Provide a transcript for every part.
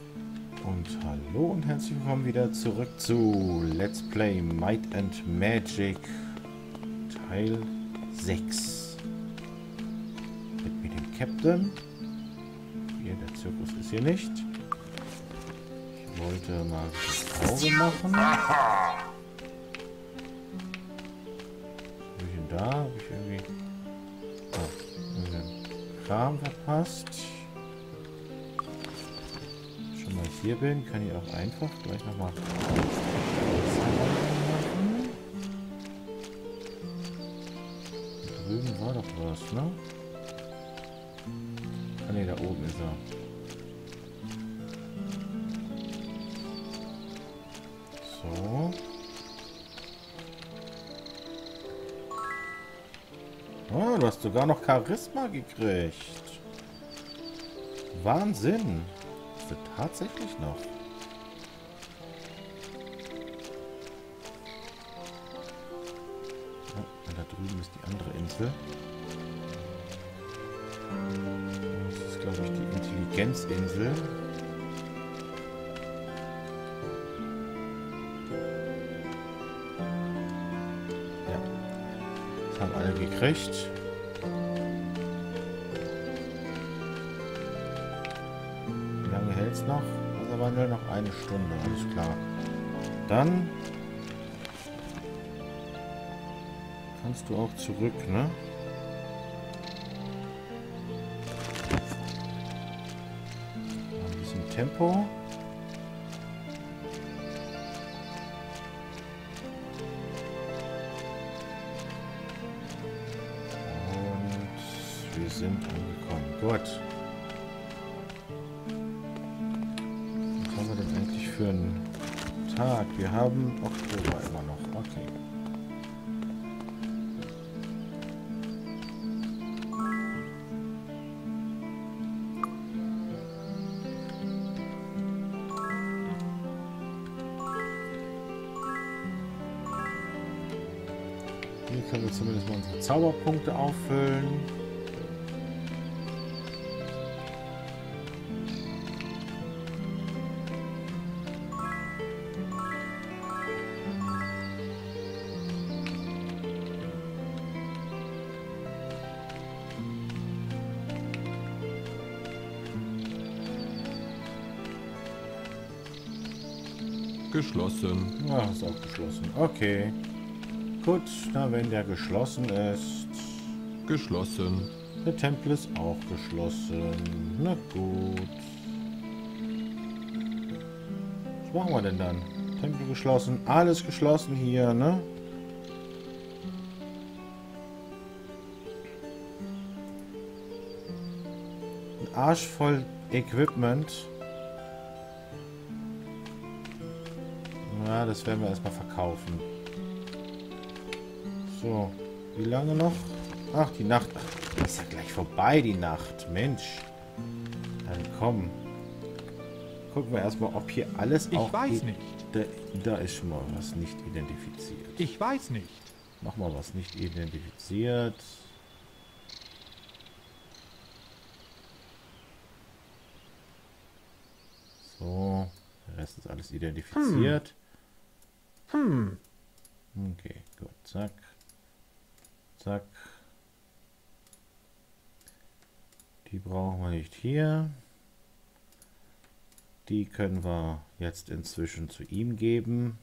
Und hallo und herzlich willkommen wieder zurück zu Let's Play Might and Magic Teil 6. Mit mir dem Captain. Hier, der Zirkus ist hier nicht. Ich wollte mal das Auge machen. Wo bin ich denn da? Habe ich irgendwie irgendeinen Kram verpasst? Schon mal hier bin, kann ich auch einfach gleich nochmal machen. Da drüben war doch was, ne? Ah ne, da oben ist er. So. Oh, du hast sogar noch Charisma gekriegt. Wahnsinn. Hast du tatsächlich noch? Oh, da drüben ist die andere Insel. Das ist, glaube ich, die Intelligenzinsel. Ja. Das haben alle gekriegt. Wie lange hält es noch? Also aber nur noch eine Stunde, alles klar. Dann kannst du auch zurück, ne? Ein bisschen Tempo. Und wir sind angekommen. Gut. Was haben wir denn eigentlich für einen Tag? Wir haben Oktober immer noch. Okay. Hier können wir zumindest mal unsere Zauberpunkte auffüllen. Geschlossen. Ja, ist auch geschlossen. Okay. Gut, na wenn der geschlossen ist. Geschlossen. Der Tempel ist auch geschlossen. Na gut. Was machen wir denn dann? Tempel geschlossen. Alles geschlossen hier, ne? Ein Arsch voll Equipment. Ja, das werden wir erstmal verkaufen. So, wie lange noch? Ach, die Nacht. Ach, ist ja gleich vorbei, die Nacht. Mensch. Dann komm. Gucken wir erstmal, ob hier alles Ich auch... weiß nicht. Da ist schon mal was nicht identifiziert. Ich weiß nicht. Mach mal was nicht identifiziert. So. Der Rest ist alles identifiziert. Okay, gut. Zack. Zack. Die brauchen wir nicht hier. Die können wir jetzt inzwischen zu ihm geben.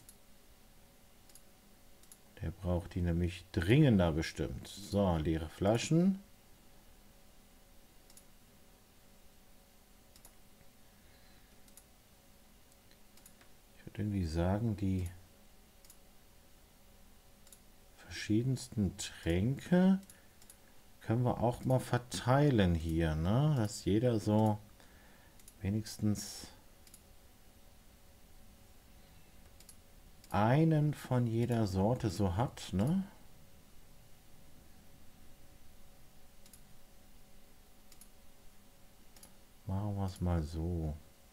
Der braucht die nämlich dringender bestimmt. So, leere Flaschen. Ich würde irgendwie sagen, die verschiedensten Tränke können wir auch mal verteilen hier, ne? Dass jeder so wenigstens einen von jeder Sorte so hat, ne? Machen wir es mal so.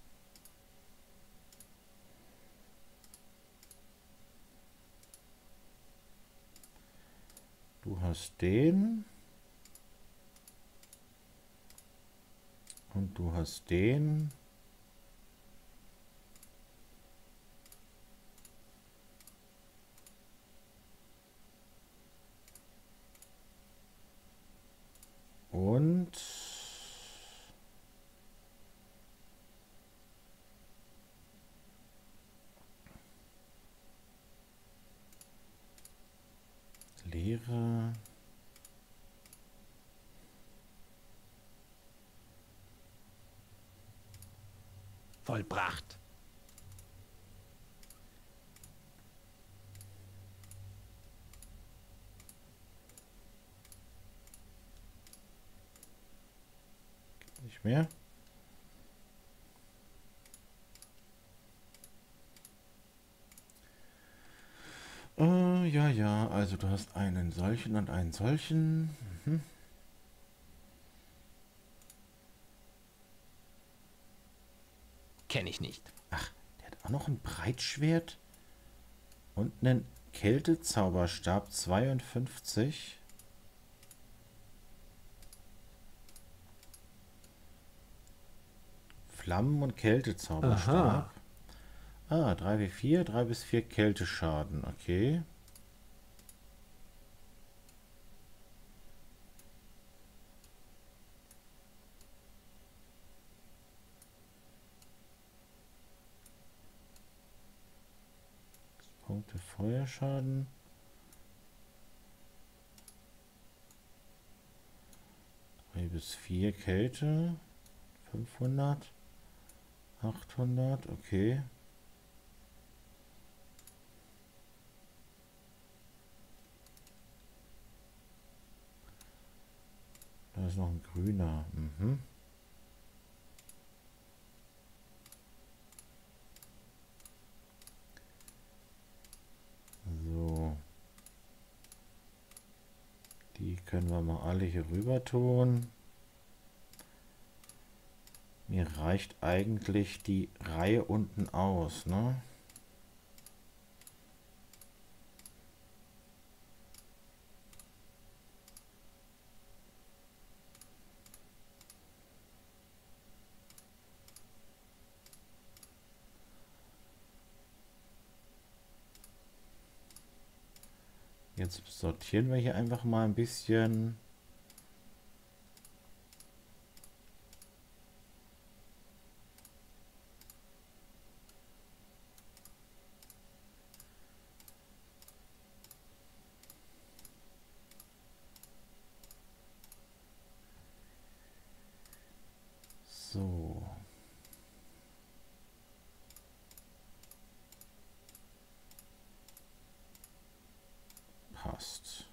Du hast den. Und du hast den. Speere. Vollbracht. Nicht mehr. Ja, ja, also du hast einen solchen und einen solchen. Mhm. Kenne ich nicht. Ach, der hat auch noch ein Breitschwert und einen Kältezauberstab 52. Flammen- und Kältezauberstab. Ah, 3W4, 3 bis 4 Kälteschaden, okay. Punkte Feuerschaden. 3 bis 4 Kälte. 500. 800, okay. Da ist noch ein grüner. Mhm. So. Die können wir mal alle hier rüber tun. Mir reicht eigentlich die Reihe unten aus, ne? Jetzt sortieren wir hier einfach mal ein bisschen. So. Passt.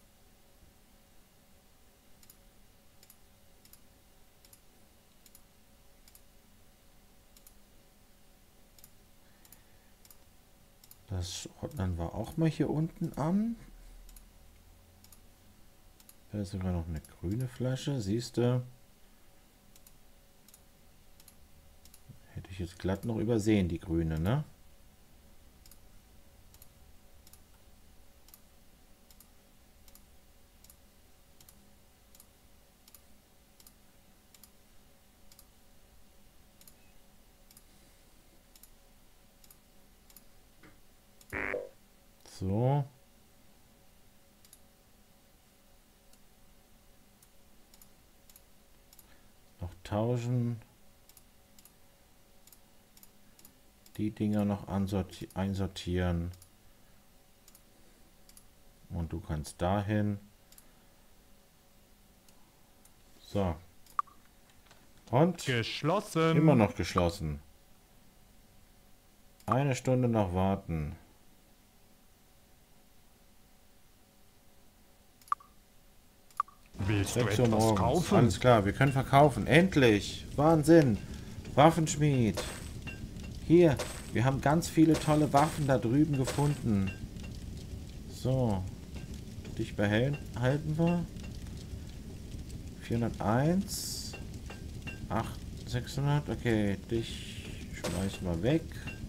Das ordnen wir auch mal hier unten an. Da ist sogar noch eine grüne Flasche, siehst du? Hätte ich jetzt glatt noch übersehen, die grüne, ne? So. Noch tauschen. Die Dinger noch einsortieren. Und du kannst dahin. So. Und Geschlossen. immer noch geschlossen. Eine Stunde noch warten. Willst du 6 Uhr etwas morgens. kaufen? Alles klar, wir können verkaufen. Endlich. Wahnsinn. Waffenschmied. Hier, wir haben ganz viele tolle Waffen da drüben gefunden. So. Dich behalten wir. 401. 600. Okay, dich schmeißen wir weg.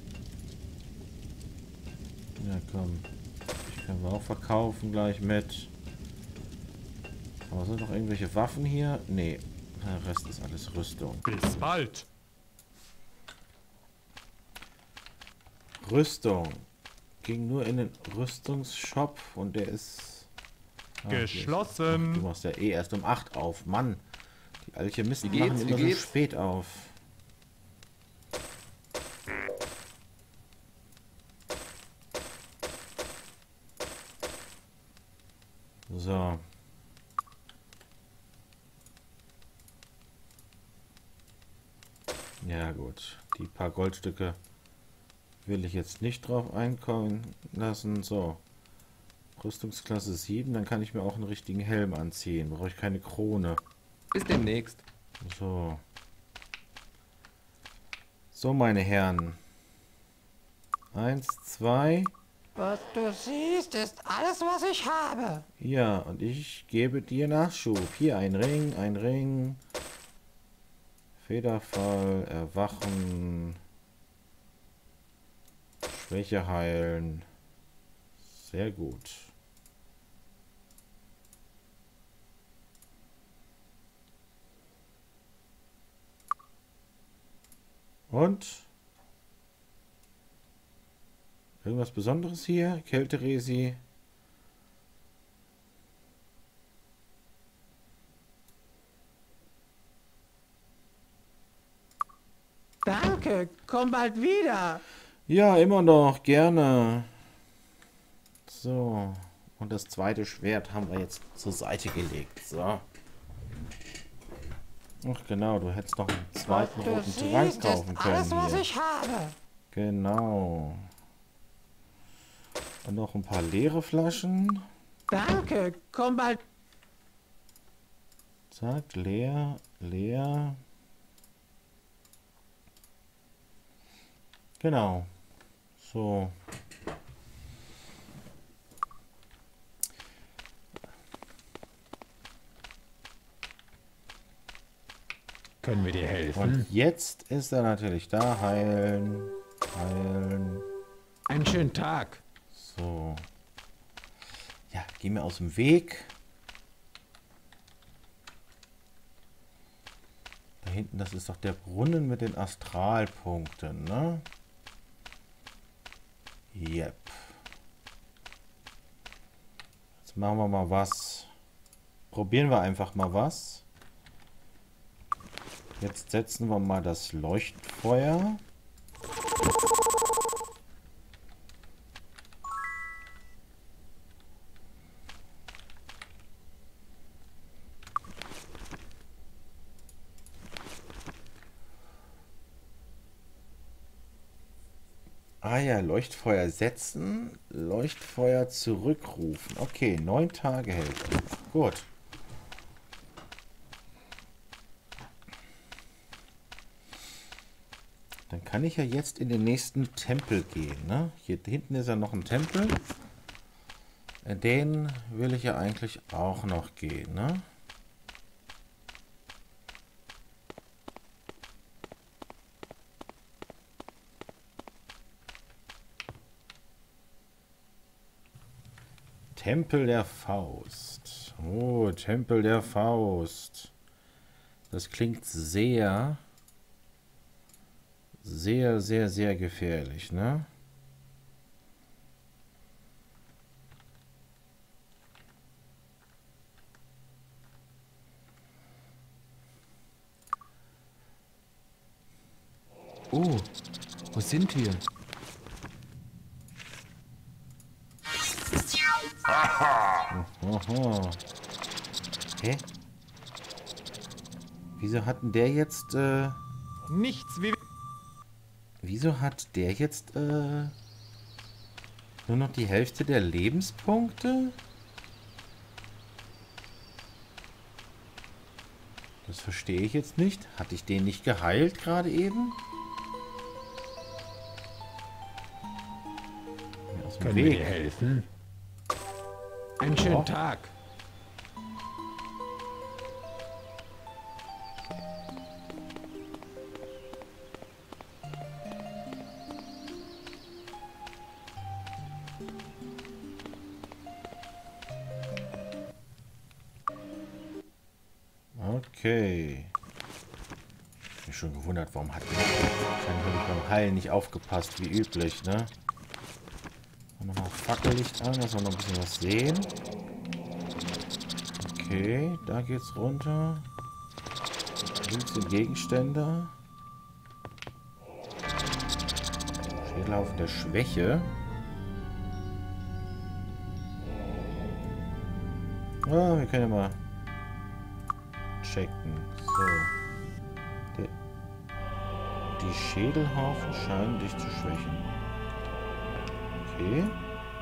Ja, komm. Ich können wir auch verkaufen gleich mit. Aber sind noch irgendwelche Waffen hier? Nee. Der Rest ist alles Rüstung. Bis bald. Rüstung. Ging nur in den Rüstungsshop und der ist... Geschlossen. Du machst ja eh erst um 8 auf. Mann. Die Alchemisten Wie geht's? machen Wie immer so geht's? spät auf. So. Ja gut, die paar Goldstücke will ich jetzt nicht drauf einkommen lassen. So, Rüstungsklasse 7, dann kann ich mir auch einen richtigen Helm anziehen. Brauche ich keine Krone. Bis demnächst. So. So, meine Herren. 1, 2. Was du siehst, ist alles, was ich habe. Ja, und ich gebe dir Nachschub. Hier ein Ring. Federfall, Erwachen. Schwäche heilen. Sehr gut. Und? Irgendwas Besonderes hier? Kälteresi. Danke, komm bald wieder. Ja, immer noch. Gerne. So. Und das zweite Schwert haben wir jetzt zur Seite gelegt. So. Ach genau, du hättest noch einen zweiten Was du roten siehst, Trank ist kaufen alles, können was hier. ich habe. Genau. Und noch ein paar leere Flaschen. Danke, komm bald. Zack, leer. Genau. So. Können wir dir helfen? Und jetzt ist er natürlich da. Heilen. Einen schönen Tag. So. Ja, geh mir aus dem Weg. Da hinten, das ist doch der Brunnen mit den Astralpunkten, ne? Yep. Jetzt machen wir mal was. Probieren wir einfach mal was. Jetzt setzen wir mal das Leuchtfeuer. Ah ja, Leuchtfeuer setzen, Leuchtfeuer zurückrufen. Okay, 9 Tage hält. Gut. Dann kann ich ja jetzt in den nächsten Tempel gehen, ne? Hier hinten ist ja noch ein Tempel. In den will ich ja eigentlich auch noch gehen, ne? Tempel der Faust. Oh, Tempel der Faust. Das klingt sehr, sehr gefährlich, ne? Oh, wo sind wir? Aha. Hä? Wieso hat denn der jetzt, Nichts wie... wieso hat der jetzt, nur noch die Hälfte der Lebenspunkte? Das verstehe ich jetzt nicht. Hatte ich den nicht geheilt gerade eben? Mir aus dem Können wir dir Weg. helfen? Einen schönen Ja. Tag. Okay. Ich bin schon gewundert, warum hat der wahrscheinlich habe ich beim Heilen nicht aufgepasst, wie üblich, ne? Nochmal Fackellicht an, dass wir noch ein bisschen was sehen. Okay, da geht's runter. Links sind Gegenstände. Schädelhaufen der Schwäche. Ja, wir können ja mal checken. So. Die Schädelhaufen scheinen dich zu schwächen. Okay.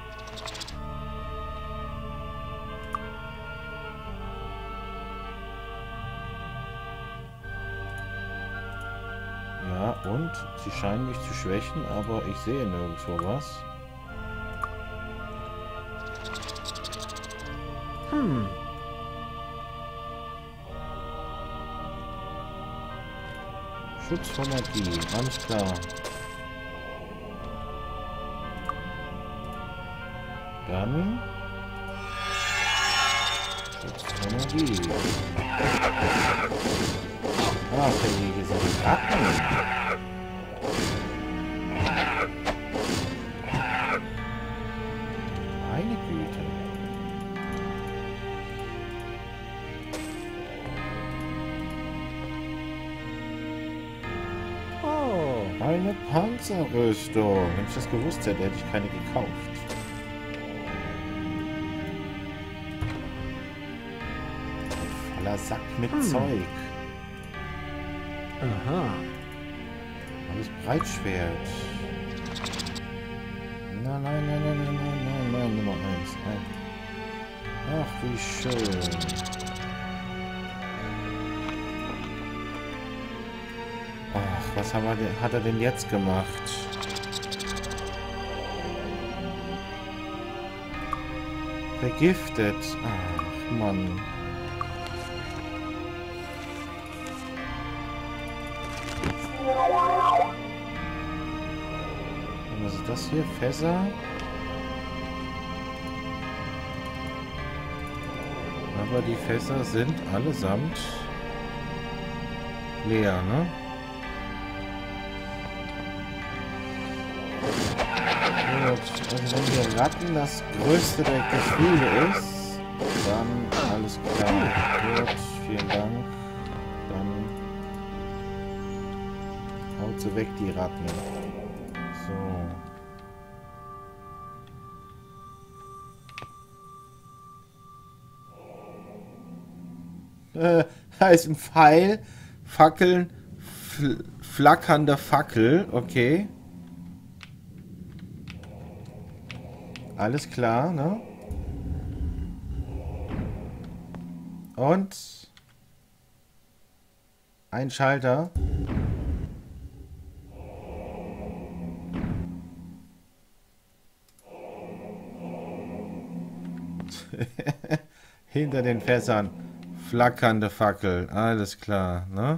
Ja, und sie scheinen mich zu schwächen, aber ich sehe nirgendwo was. Schutz vor Magie, alles klar. Dann Schutz vor Magie. Ah, okay, hier sind Ratten. Meine Güte. Oh, Eine Panzerrüstung. Wenn ich das gewusst hätte, hätte ich keine gekauft. Voller Sack mit Zeug. aha. Alles Breitschwert. Nein, nein, nein, nein, nein, nein, nein, nein, Nummer 1. Ach, wie schön. Ach, was hat er denn jetzt gemacht? Vergiftet. Ach, Mann. Was ist das hier? Fässer? Aber die Fässer sind allesamt leer, ne? Gut, also wenn wir Ratten das größte der Gefühle ist, dann alles klar. Gut, vielen Dank. Dann haut sie weg, die Ratten. So. Heißt ein Pfeil, Fackeln, flackernde Fackel, okay. Alles klar, ne? Und ein Schalter. Hinter den Fässern. Flackernde Fackel. Alles klar, ne?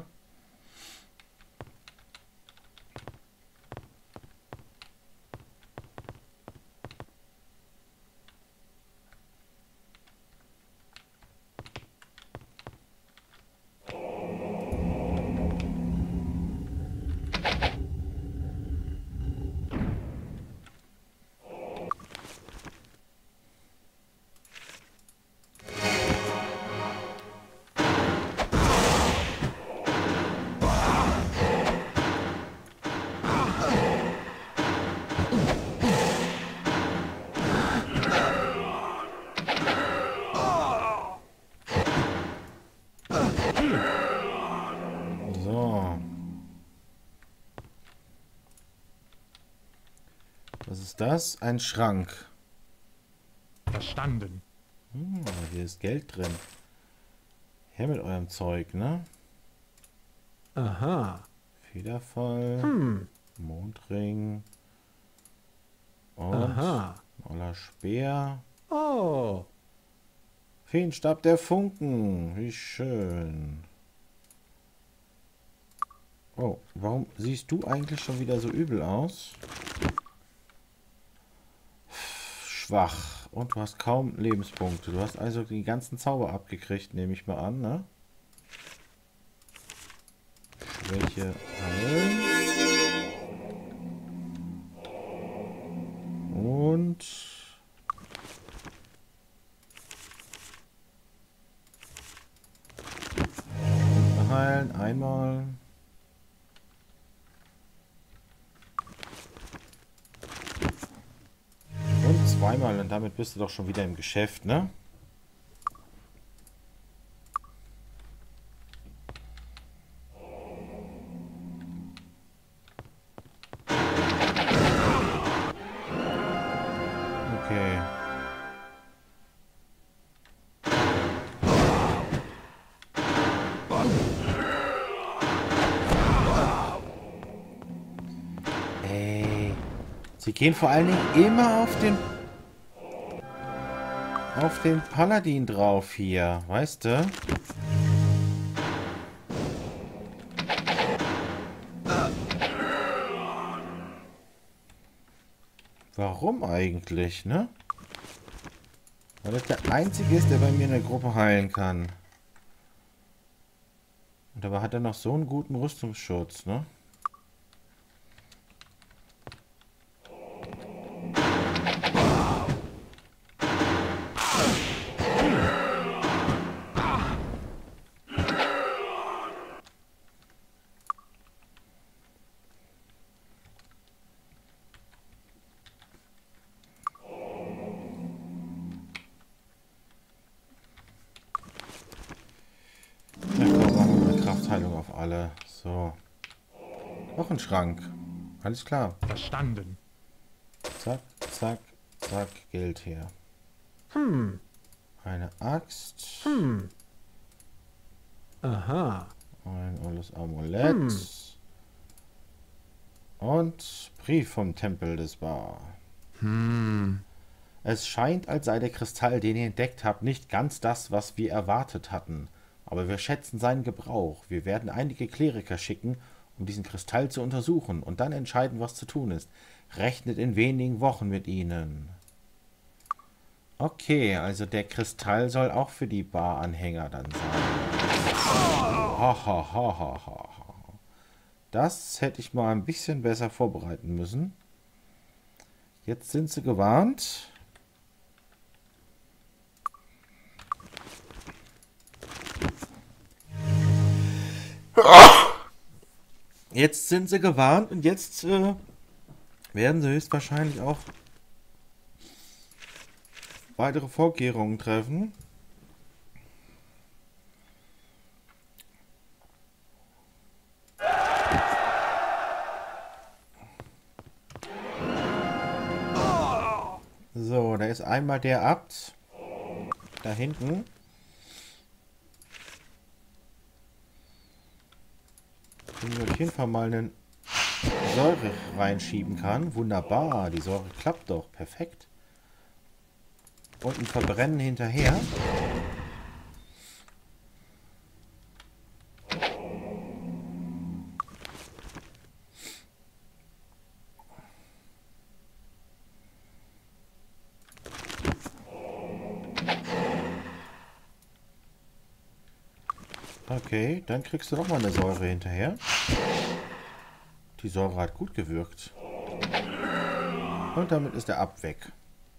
So. Was ist das? Ein Schrank. Verstanden. Hier ist Geld drin. Her mit eurem Zeug, ne? Aha. Federfall. Mondring. Und Aha. Oller Speer. Oh. Feenstab der Funken. Wie schön. Oh, warum siehst du eigentlich schon wieder so übel aus? Schwach. Und du hast kaum Lebenspunkte. Du hast also die ganzen Zauber abgekriegt, nehme ich mal an, ne? Schwäche heilen. Und heilen einmal. Und zweimal. Und damit bist du doch schon wieder im Geschäft, ne? Ey. Sie gehen vor allen Dingen immer auf den Paladin drauf hier, weißt du? Warum eigentlich, ne? Weil das der Einzige ist, der bei mir in der Gruppe heilen kann. Und dabei hat er noch so einen guten Rüstungsschutz, ne? Kraftteilung auf alle. So. Noch ein Schrank. Alles klar. Verstanden. Zack, zack, zack. Geld her. Eine Axt. Aha. Ein olles Amulett. Und Brief vom Tempel des Ba. Es scheint, als sei der Kristall, den ihr entdeckt habt, nicht ganz das, was wir erwartet hatten. Aber wir schätzen seinen Gebrauch. Wir werden einige Kleriker schicken, um diesen Kristall zu untersuchen und dann entscheiden, was zu tun ist. Rechnet in wenigen Wochen mit ihnen. Okay, also der Kristall soll auch für die Bar-Anhänger dann sein. Ha, ha, ha, ha, ha. Das hätte ich mal ein bisschen besser vorbereiten müssen. Jetzt sind sie gewarnt. Jetzt sind sie gewarnt und jetzt werden sie höchstwahrscheinlich auch weitere Vorkehrungen treffen. So, da ist einmal der Abt. Da hinten. Den ich auf jeden Fall mal eine Säure reinschieben kann. Wunderbar, die Säure klappt doch. Perfekt. Und ein Verbrennen hinterher. Okay, dann kriegst du doch mal eine Säure hinterher. Die Säure hat gut gewirkt. Und damit ist der Abt weg.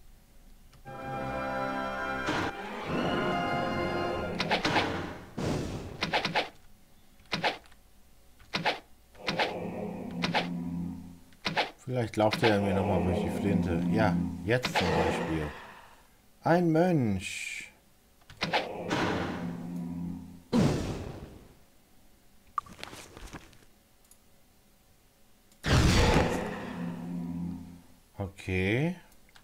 Vielleicht lauft er mir nochmal durch die Flinte. Ja, jetzt zum Beispiel. Ein Mönch. Okay.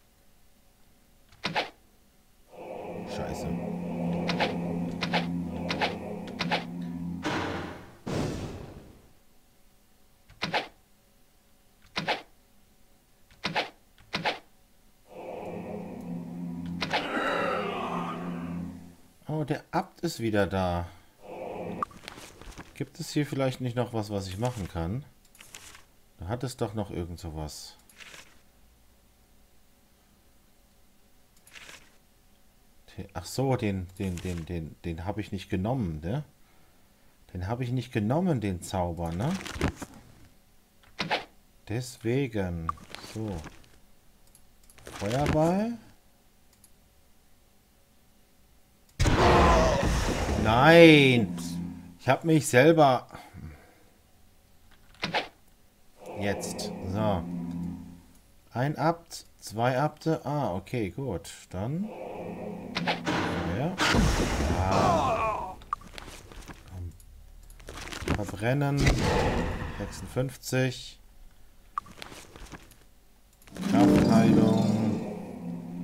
Scheiße. Oh, der Abt ist wieder da. Gibt es hier vielleicht nicht noch was, was ich machen kann? Da hat es doch noch irgend sowas. Ach so, den habe ich nicht genommen, ne? Den habe ich nicht genommen, den Zauber, ne? Deswegen. So. Feuerball. Nein! Ich habe mich selber... Jetzt. So. Ein Abt, zwei Abte. Ah, okay, gut. Dann... Ja. Ah. Verbrennen. 56. Kraftheilung.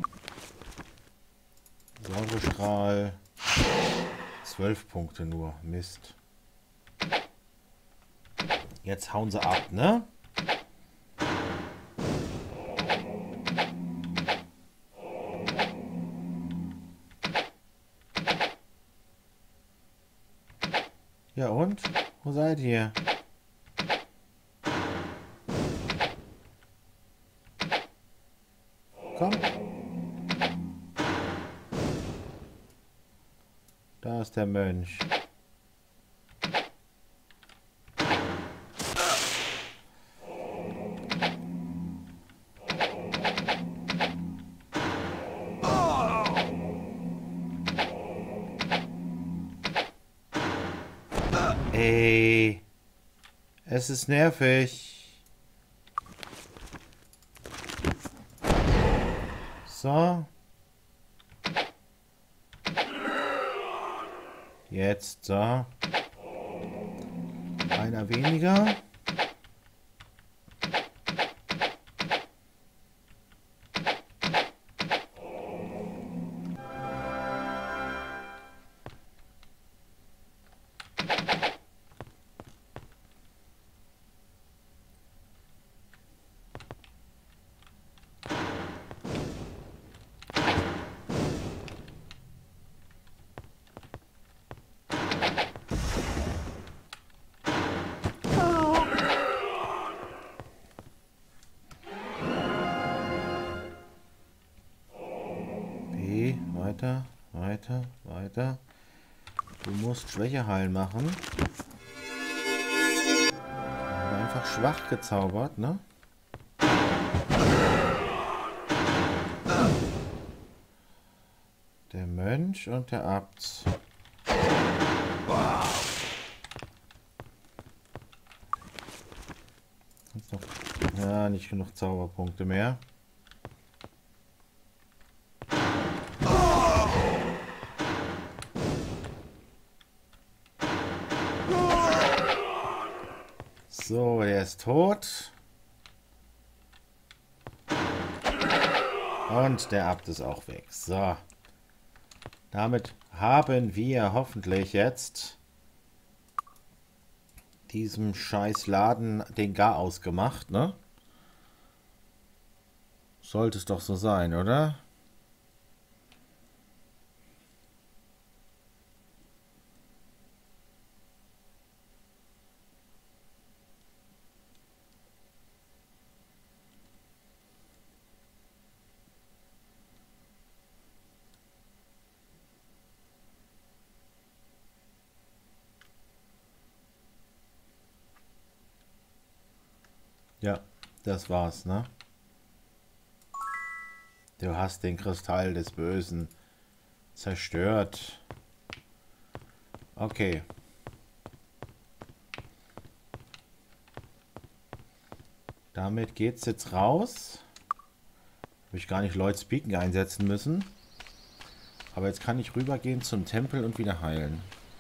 Säurestrahl. 12 Punkte nur. Mist. Jetzt hauen sie ab, ne? Ja und? Wo seid ihr? Komm. Da ist der Mönch. Ey. Es ist nervig. So. Jetzt so. Einer weniger. Weiter, weiter, weiter. Du musst Schwäche heilen machen. Einfach schwach gezaubert, ne? Der Mönch und der Abt. Jetzt noch, ja, nicht genug Zauberpunkte mehr. So, der ist tot. Und der Abt ist auch weg. So. Damit haben wir hoffentlich jetzt diesem scheiß Laden den Garaus gemacht, ne? Sollte es doch so sein, oder? Ja, das war's, ne? Du hast den Kristall des Bösen zerstört. Okay. Damit geht's jetzt raus. Habe ich gar nicht Lloyd Speaking einsetzen müssen. Aber jetzt kann ich rübergehen zum Tempel und wieder heilen.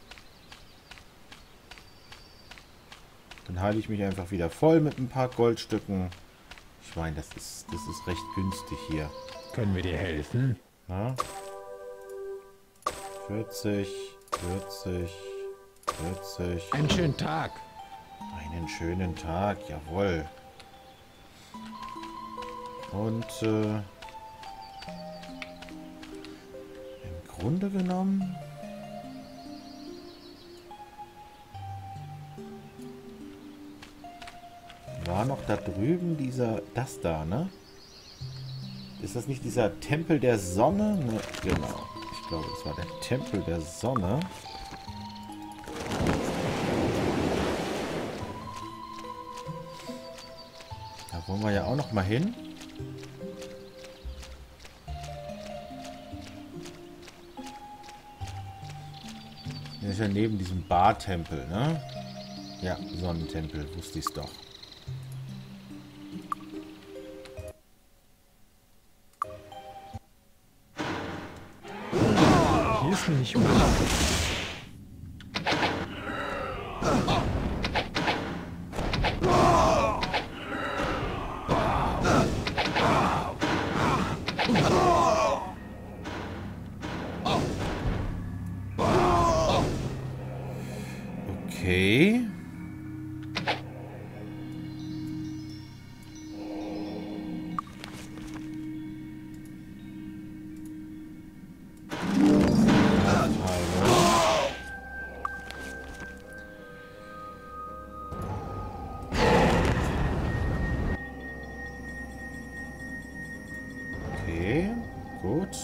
Dann heile ich mich einfach wieder voll mit ein paar Goldstücken. Ich meine, das ist recht günstig hier. Können wir dir helfen? Na? 40, 40, 40. Einen schönen Tag. Einen schönen Tag, jawohl. Und im Grunde genommen war noch da drüben das da, ne? Ist das nicht dieser Tempel der Sonne? Ne, genau. Ich glaube, das war der Tempel der Sonne. Da wollen wir ja auch noch mal hin. Der ist ja neben diesem Bar-Tempel, ne? Ja, Sonnentempel, wusste ich es doch. Hier ist mir nicht gut. Okay. Abteilung.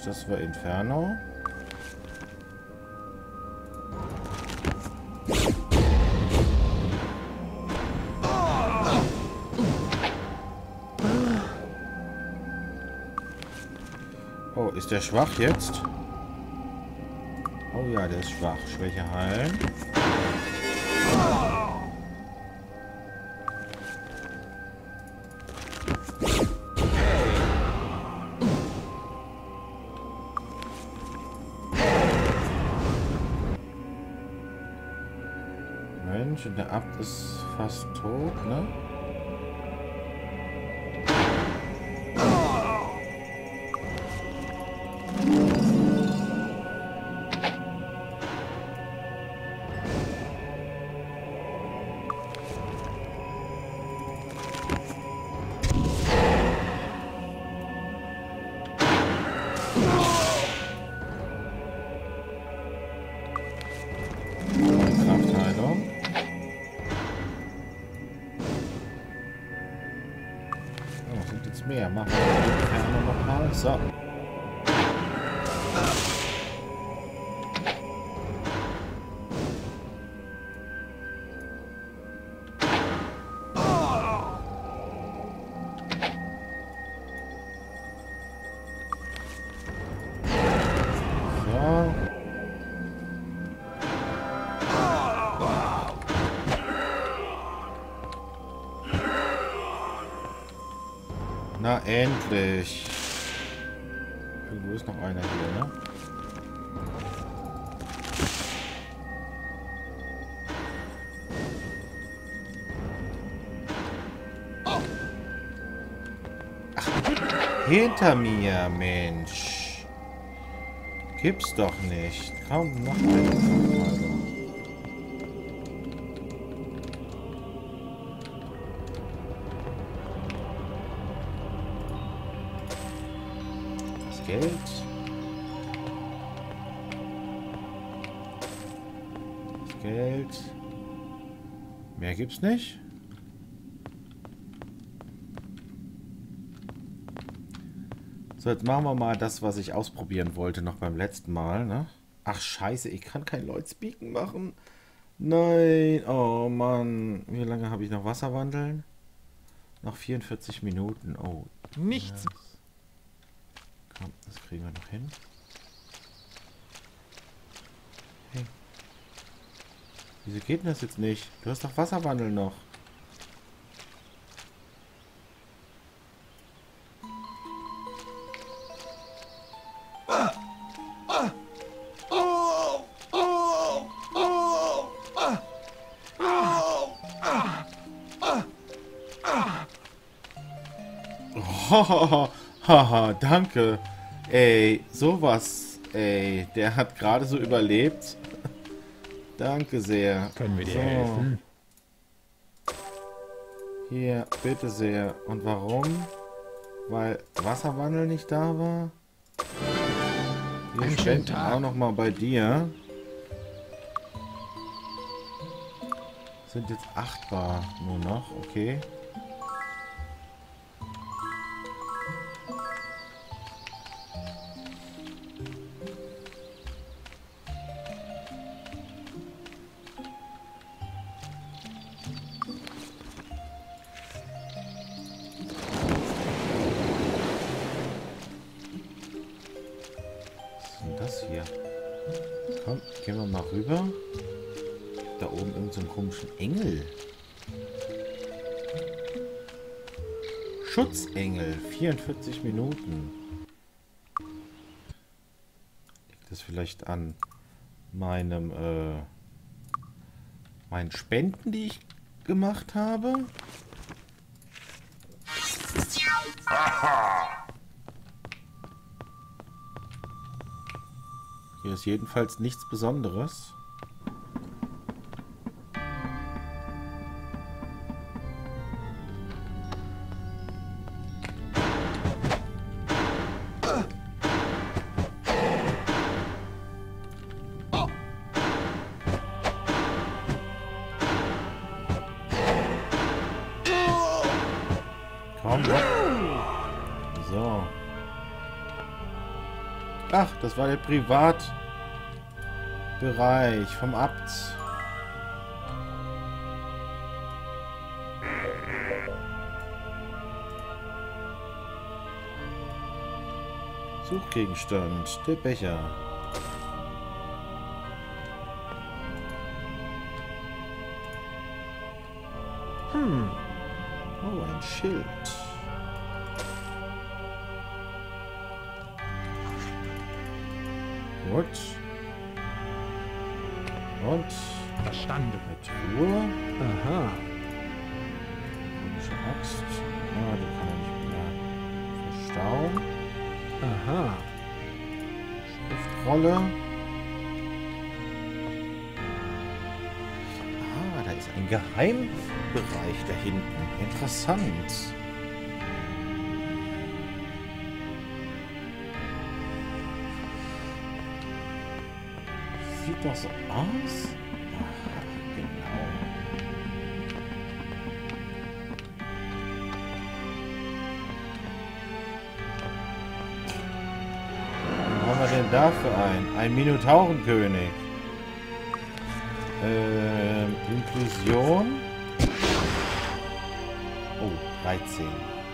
Das war Inferno. Oh, ist der schwach jetzt? Oh ja, der ist schwach. Schwäche heilen. Mensch, und der Abt ist fast tot, ne? Kraftheilung. Oh, sind jetzt mehr. Machen wir noch mal. So. Na, endlich. Irgendwo ist noch einer hier, ne? Ach, hinter mir, Mensch. Gibt's doch nicht. Kaum noch eine Kraftmeldung. Geld. Das Geld. Mehr gibt's nicht. So, jetzt machen wir mal das, was ich ausprobieren wollte noch beim letzten Mal, ne? Ach, scheiße, ich kann kein Lloyd-Speaken machen. Nein, oh Mann. Wie lange habe ich noch Wasserwandeln? Noch 44 Minuten. Oh. Nichts. Ja. Komm, das kriegen wir noch hin. Hey. Wieso geht denn das jetzt nicht? Du hast doch Wasserwandel noch. Haha, danke. Ey, sowas. Ey, der hat gerade so überlebt. Danke sehr. Können wir dir helfen? Hier, bitte sehr. Und warum? Weil Wasserwandel nicht da war? Wir Einen schönen spenden Tag. auch noch mal bei dir. Sind jetzt 8 Bar nur noch, okay. Hier. Komm, gehen wir mal rüber. Da oben irgend so einen komischen Engel. Schutzengel. 44 Minuten. Liegt das vielleicht an meinem, meinen Spenden, die ich gemacht habe? Hier ist jedenfalls nichts Besonderes. Komm. So. Ach, das war der Privatbereich vom Abt. Suchgegenstand, der Becher. Oh, ein Schild. Gut. Und Verstanden. eine Truhe. Aha. Komische Axt. Ah, die kann er nicht mehr verstauen. Aha. Schriftrolle. Ah, da ist ein Geheimbereich da hinten. Interessant. Sieht doch so aus. Aha, genau. Was haben wir denn dafür ein Minotaurenkönig? Inklusion. Oh, 13.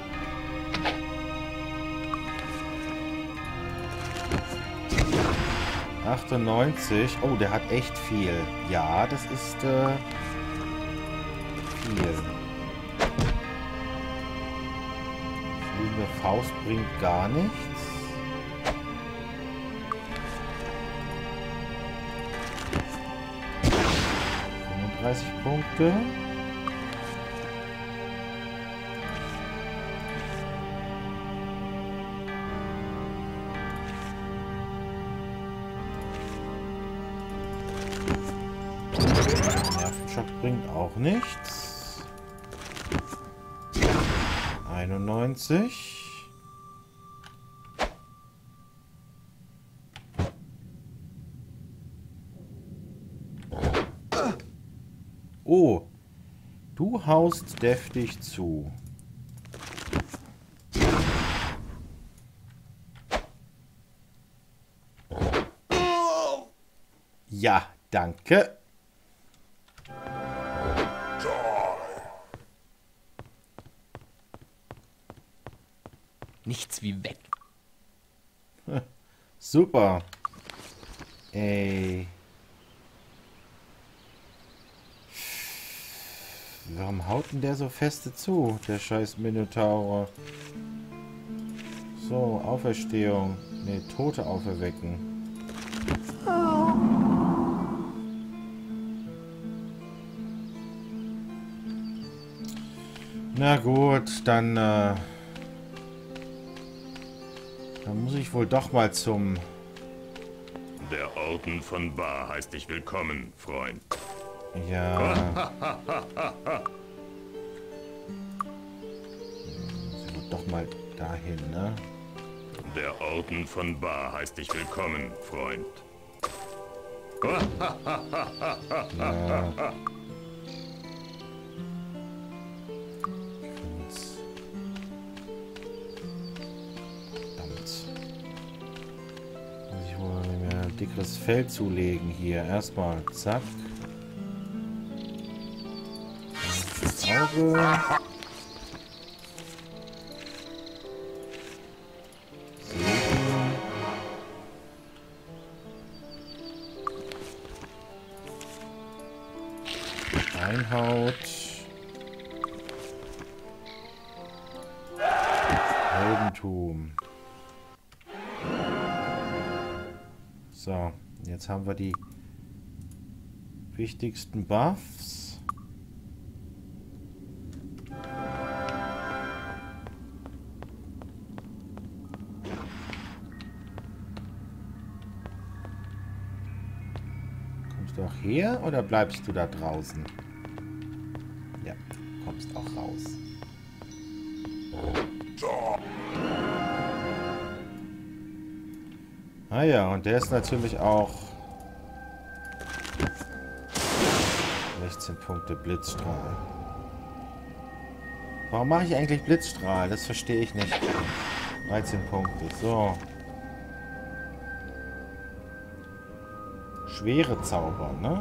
...98. Oh, der hat echt viel. Ja, das ist, viel. Fliegende Faust bringt gar nichts. 30 Punkte. Nervenschock bringt auch nichts. 91. Oh, du haust deftig zu. Ja, danke. Nichts wie weg. Super. Ey. Warum haut denn der so feste zu, der scheiß Minotaur? So, Auferstehung. Ne, Tote auferwecken. Na gut, dann muss ich wohl doch mal zum... Der Orden von Bar heißt dich willkommen, Freund. Ja. Muss doch mal dahin, ne? Der Orden von Bar heißt dich willkommen, Freund. Ja. Verdammt. Muss ich wohl mir ein dickeres Fell zulegen hier. Erstmal, zack. Auge. Steinhaut. Heldentum. So, jetzt haben wir die wichtigsten Buffs. Kommst du auch her oder bleibst du da draußen? Ja, du kommst auch raus. Ah ja, und der ist natürlich auch 16 Punkte Blitzstrahl. Warum mache ich eigentlich Blitzstrahl? Das verstehe ich nicht. 13 Punkte, so. schwere Zauber, ne?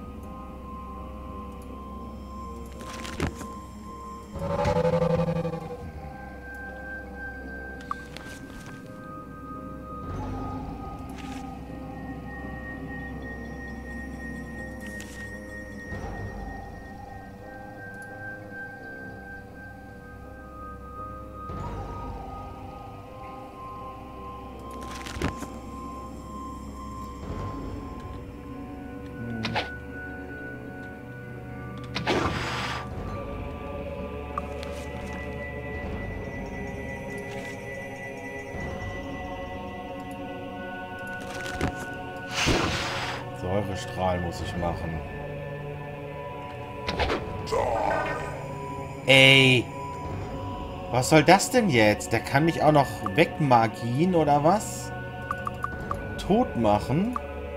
Säurestrahl muss ich machen. Ey! Was soll das denn jetzt? Der kann mich auch noch wegmagien oder was? Tot machen?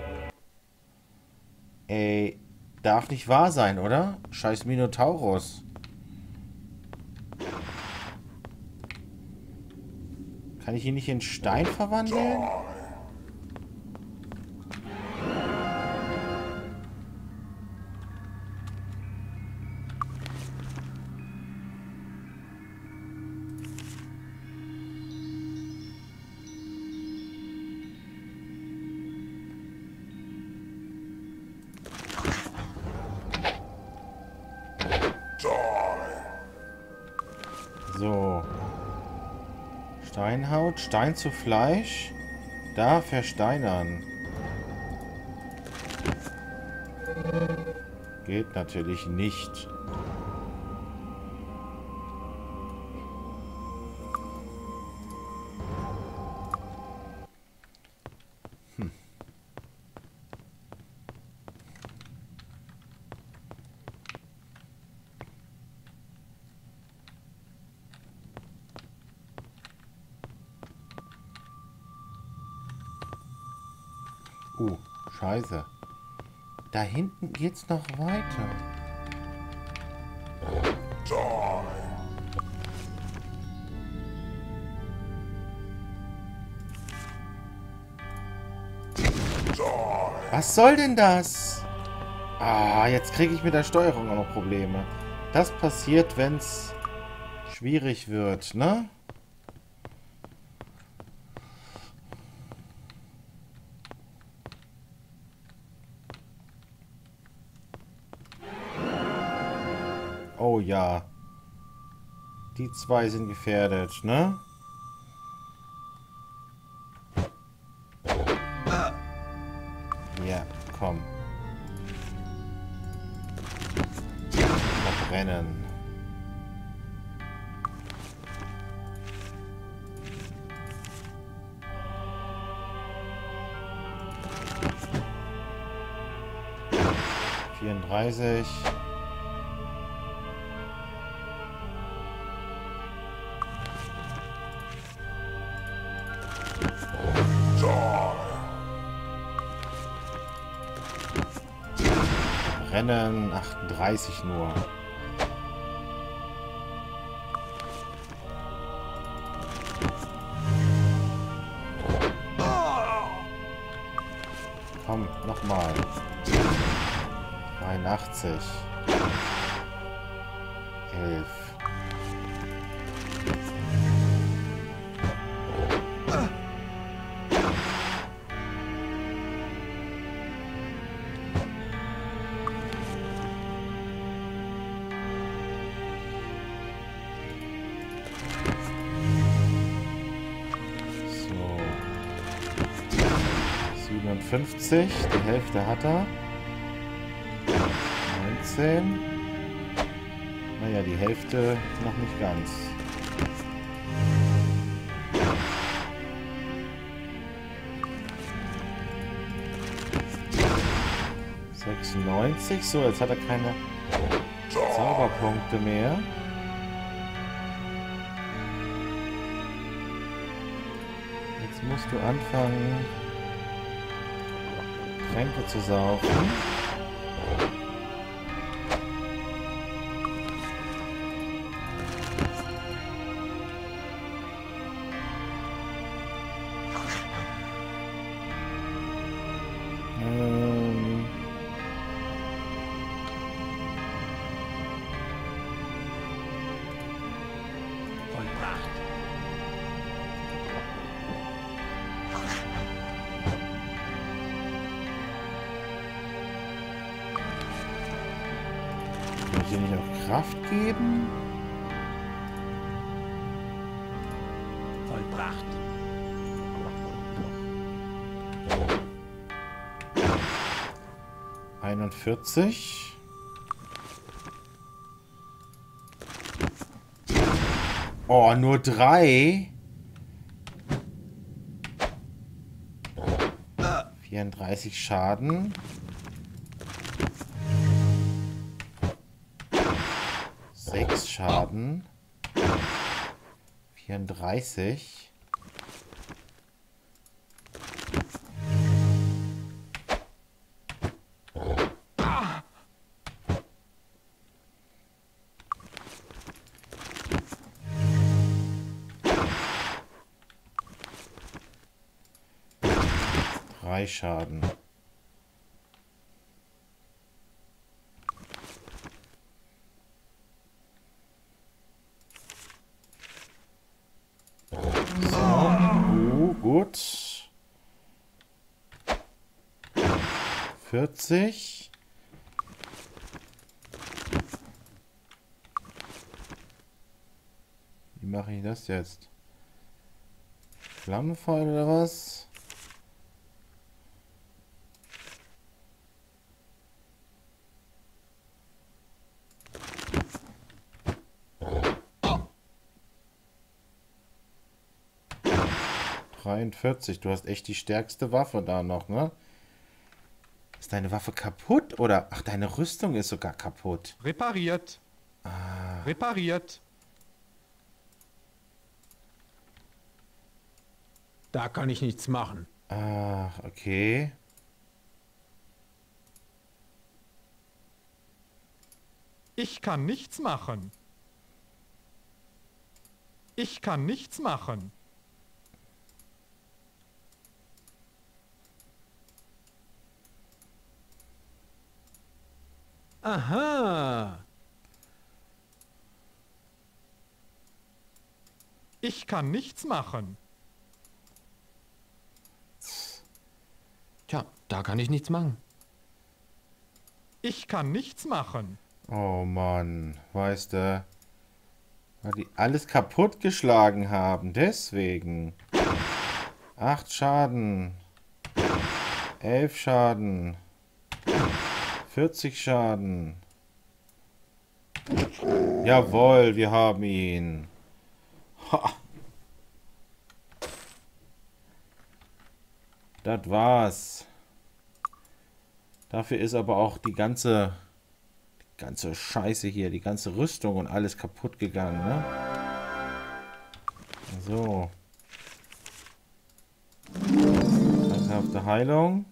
Ey, darf nicht wahr sein, oder? Scheiß Minotaurus. Kann ich ihn nicht in Stein verwandeln? So. Steinhaut, Stein zu Fleisch. Da versteinern. Geht natürlich nicht. Scheiße. Da hinten geht's noch weiter. Was soll denn das? Ah, jetzt kriege ich mit der Steuerung auch noch Probleme. Das passiert, wenn's schwierig wird, ne? Oh ja. Die zwei sind gefährdet, ne? Ja, komm. Verbrennen. ...34... Rennen 38 nur. Komm, nochmal. 83. 11. So. 57. Die Hälfte hat er. 19. Naja, die Hälfte noch nicht ganz. So, jetzt hat er keine Zauberpunkte mehr. Jetzt musst du anfangen, Tränke zu saufen. die nicht auch Kraft geben? Vollbracht. ...41. Oh, nur 3. 34 Schaden. 6 Schaden. 34. Schaden. So, gut. 40. Wie mache ich das jetzt? Flammenpfeil oder was? Du hast echt die stärkste Waffe da noch, ne? Ist deine Waffe kaputt? Oder, ach, deine Rüstung ist sogar kaputt. Repariert. Repariert. Da kann ich nichts machen. Ach, okay. Ich kann nichts machen. Ich kann nichts machen. Aha. Ich kann nichts machen. Tja, da kann ich nichts machen. Ich kann nichts machen. Oh Mann, weißt du, weil die alles kaputt geschlagen haben, deswegen. 8 Schaden. 11 Schaden. 40 Schaden. Jawohl, wir haben ihn. Ha. Das war's. Dafür ist aber auch die ganze Scheiße hier, die ganze Rüstung und alles kaputt gegangen, ne? So. Danke Heilung.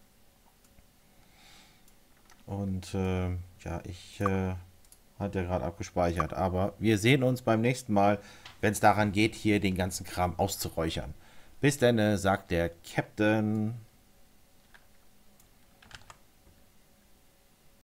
Und ja, ich hatte ja gerade abgespeichert. Aber wir sehen uns beim nächsten Mal, wenn es daran geht, hier den ganzen Kram auszuräuchern. Bis dann, sagt der Captain.